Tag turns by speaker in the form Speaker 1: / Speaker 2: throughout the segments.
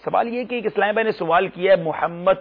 Speaker 1: سوال یہ کہ ایک اسلام بھائی نے سوال کیا ہے، محمد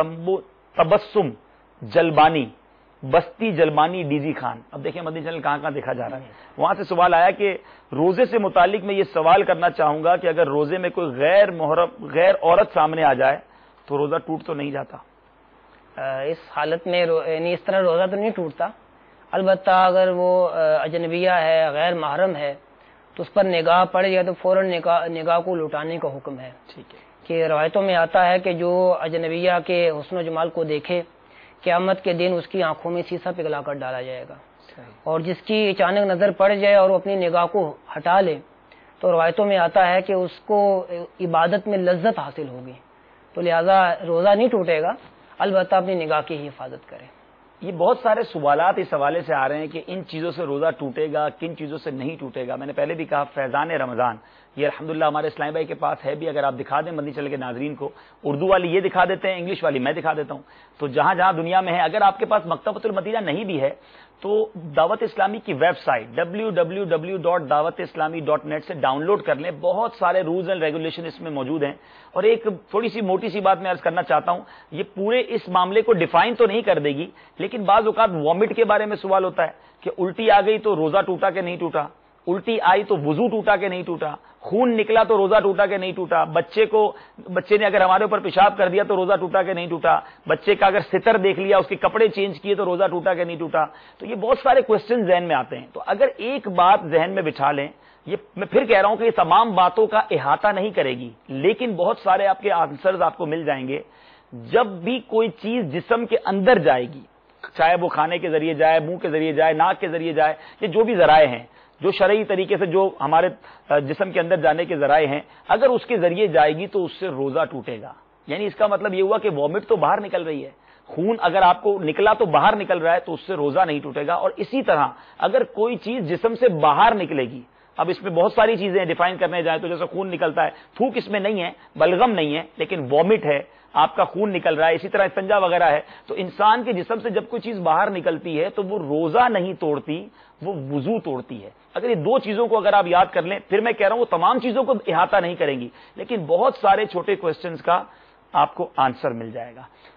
Speaker 1: تبسم جلبانی، بستی جلبانی ڈی جی خان. اب دیکھیں مدنی چینل کہاں کہاں دیکھا جا رہا ہے. وہاں سے سوال آیا کہ روزے سے متعلق میں یہ سوال کرنا چاہوں گا کہ اگر روزے میں کوئی غیر عورت سامنے آ جائے تو روزہ ٹوٹ تو نہیں جاتا؟
Speaker 2: اس حالت میں یعنی اس طرح روزہ تو نہیں ٹوٹتا، البتہ اگر وہ اجنبیہ ہے، غیر محرم ہے، تو اس پر نگاہ پڑ جائے تو فوراً نگاہ کو لٹانے کا حکم ہے.
Speaker 1: ٹھیک ہے. کہ
Speaker 2: روایتوں میں آتا ہے کہ جو اجنبیہ کے حسن و جمال کو دیکھے، قیامت کے دن اس کی آنکھوں میں سیسا پگھلا کر ڈالا جائے گا. اور جس کی اچانک نظر پڑ جائے اور وہ اپنی نگاہ کو ہٹا لے تو روایتوں میں آتا ہے کہ اس کو عبادت میں لذت حاصل ہوگی. تو لہذا روزہ نہیں ٹوٹے گا، البتہ اپنی نگاہ کی ہی حفاظت کرے.
Speaker 1: یہ بہت سارے سوالات اس حوالے سے آ رہے ہیں کہ ان چیزوں سے روزہ ٹوٹے گا، کن چیزوں سے نہیں ٹوٹے گا. میں نے پہلے بھی کہا فیضان رمضان یہ الحمدللہ ہمارے اسلام بھائی کے پاس ہے بھی. اگر آپ دکھا دیں مدنی چینل کے ناظرین کو، اردو والی یہ دکھا دیتے ہیں، انگلش والی میں دکھا دیتا ہوں. تو جہاں جہاں دنیا میں ہے، اگر آپ کے پاس مکتبۃ المدینہ نہیں بھی ہے تو دعوت اسلامی کی ویب سائٹ www.dawateislami.net سے ڈاؤن لوڈ کر لیں. بہت سارے رولز اینڈ ریگولیشن اس میں موجود ہیں. اور ایک تھوڑی سی موٹی سی بات میں عرض کرنا چاہتا ہوں، یہ پورے اس معاملے کو ڈیفائن تو نہیں کر دے گی، لیکن بعض اوقات وامٹ کے بارے میں سوال ہوتا ہے کہ الٹی آ گئی تو روزہ ٹوٹا کہ نہیں ٹوٹا، الٹی آئی تو وضو ٹوٹا کہ نہیں ٹوٹا، خون نکلا تو روزہ ٹوٹا کہ نہیں ٹوٹا، بچے نے اگر ہمارے اوپر پیشاب کر دیا تو روزہ ٹوٹا کہ نہیں ٹوٹا، بچے کا اگر ستر دیکھ لیا، اس کے کپڑے چینج کیے تو روزہ ٹوٹا کہ نہیں ٹوٹا. تو یہ بہت سارے کوسچن ذہن میں آتے ہیں. تو اگر ایک بات ذہن میں بٹھا لیں، یہ میں پھر کہہ رہا ہوں کہ یہ تمام باتوں کا احاطہ نہیں کرے گی، لیکن بہت سارے آپ کے آنسرز آپ کو مل جائیں گے. جب بھی کوئی چیز جسم کے اندر جائے گی، چاہے وہ کھانے کے ذریعے جائے، منہ کے ذریعے جائے، ناک کے ذریعے جائے، یہ جو بھی ذرائع ہیں، جو شرعی طریقے سے جو ہمارے جسم کے اندر جانے کے ذرائع ہیں، اگر اس کے ذریعے جائے گی تو اس سے روزہ ٹوٹے گا. یعنی اس کا مطلب یہ ہوا کہ وامٹ تو باہر نکل رہی ہے، خون اگر آپ کو نکلا تو باہر نکل رہا ہے تو اس سے روزہ نہیں ٹوٹے گا. اور اسی طرح اگر کوئی چیز جسم سے باہر نکلے گی، اب اس میں بہت ساری چیزیں ڈیفائن کرنے جائیں تو جیسے خون نکلتا ہے، تھوک اس میں نہیں ہے، بلغم نہیں ہے، لیکن وامٹ ہے، آپ کا خون نکل رہا ہے، اسی طرح استنجا وغیرہ ہے. تو انسان کے جسم سے جب کوئی چیز باہر نکلتی ہے تو وہ روزہ نہیں توڑتی، وہ وضو توڑتی ہے. اگر یہ دو چیزوں کو اگر آپ یاد کر لیں، پھر میں کہہ رہا ہوں وہ تمام چیزوں کو احاطہ نہیں کریں گی، لیکن بہت سارے چھوٹے کوسچنز کا آپ کو آنسر مل جائے گا.